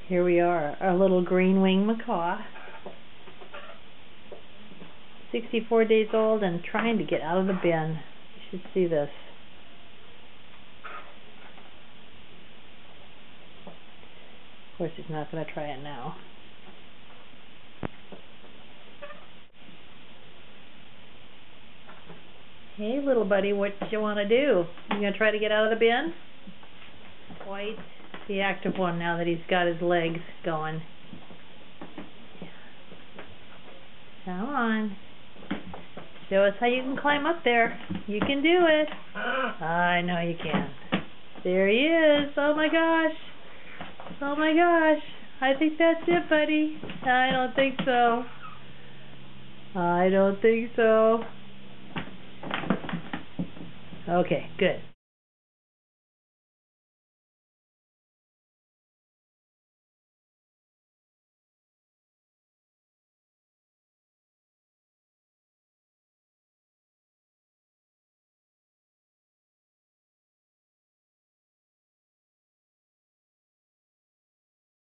Here we are, our little Greenwing Macaw. 64 days old and trying to get out of the bin. You should see this. Of course, he's not going to try it now. Hey, little buddy, what you want to do? You going to try to get out of the bin? Quite the active one now that he's got his legs going. Come on. Show us how you can climb up there. You can do it. I know you can. There he is. Oh my gosh. Oh my gosh. I think that's it, buddy. I don't think so. I don't think so. Okay, good.